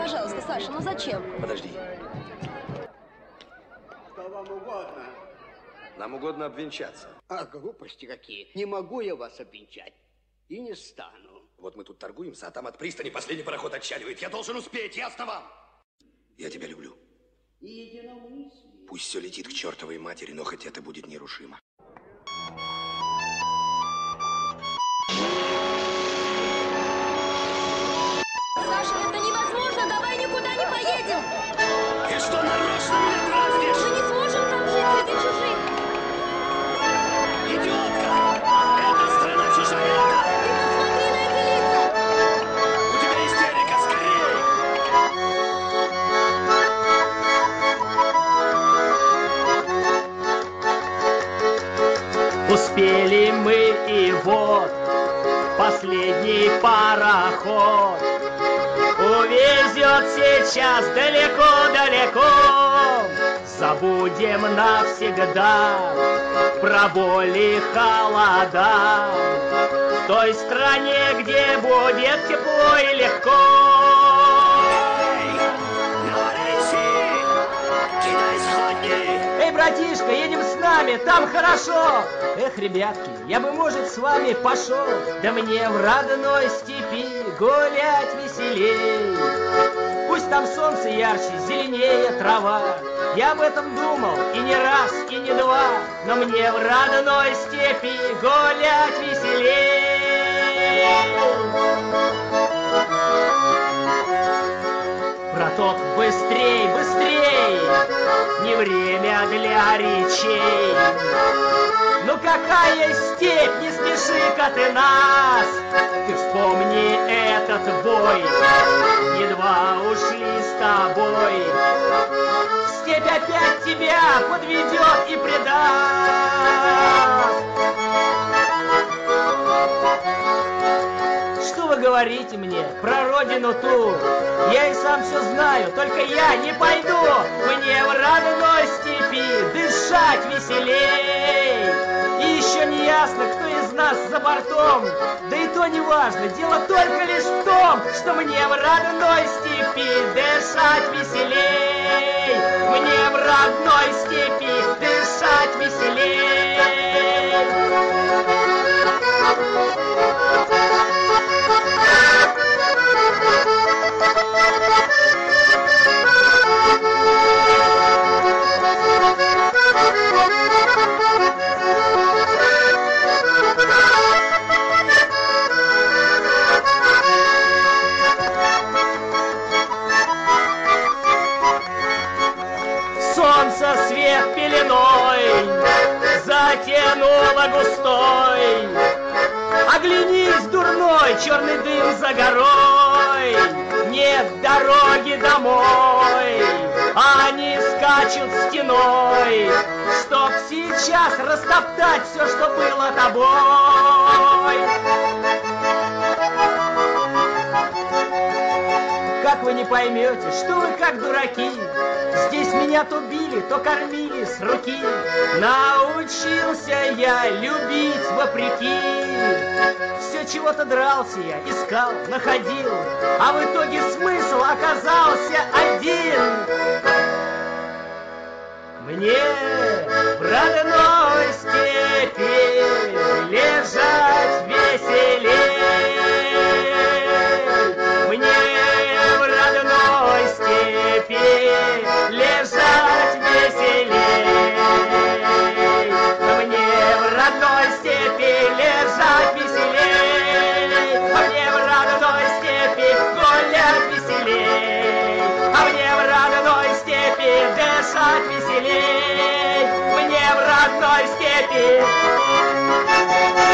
Пожалуйста, Саша, ну зачем? Подожди. Что вам угодно? Нам угодно обвенчаться. А, глупости какие. Не могу я вас обвенчать. И не стану. Вот мы тут торгуемся, а там от пристани последний пароход отчаливает. Я должен успеть, ясно вам? Я тебя люблю. И единомыслие. Пусть все летит к чертовой матери, но хоть это будет нерушимо. Саша, это невозможно, давай никуда не поедем! Ты что, нарочно меня дразнишь? Мы не сможем там жить среди чужих! Идиотка! Это страна чужая! Ты посмотри на эти лица! У тебя истерика, скорее! Успели мы, и вот последний пароход увезет сейчас далеко-далеко. Забудем навсегда про боль и холода в той стране, где будет тепло и легко. Эй, братишка, едем с нами, там хорошо. Эх, ребятки, я бы, может, с вами пошел, да мне в родной степи гулять веселей. Пусть там солнце ярче, зеленее трава. Я об этом думал и не раз, и не два, но мне в родной степи гулять веселей. Браток, быстрей, быстрей, не время для речей. Ну какая степь, не спеши-ка ты нас. Ты вспомни этот бой, едва ушли с тобой. Степь опять тебя подведет и предаст. Что вы говорите мне про родину ту? Я и сам все знаю, только я не пойду. Мне в родной степи дышать веселей. И еще не ясно, кто из нас за бортом. Да и то не важно, дело только лишь в том, что мне в родной степи дышать веселей. Мне в родной степи дышать веселей. Солнце свет пеленой затянуло густой. Оглянись, дурной, черный дым за горой. Нет дороги домой, они скачут стеной, чтоб сейчас растоптать все, что было тобой. Как вы не поймете, что вы как дураки? Здесь меня то били, то кормили с руки. Научился я любить вопреки. Все чего-то дрался я, искал, находил, а в итоге смысл оказался один. Мне в родной степи лежать веселей. Мне в родной степи лежать веселей. Мне в родной степи лежать веселей. А мне в родной степи гулять веселей. А мне в родной степи дышать веселей. Мне в родной степи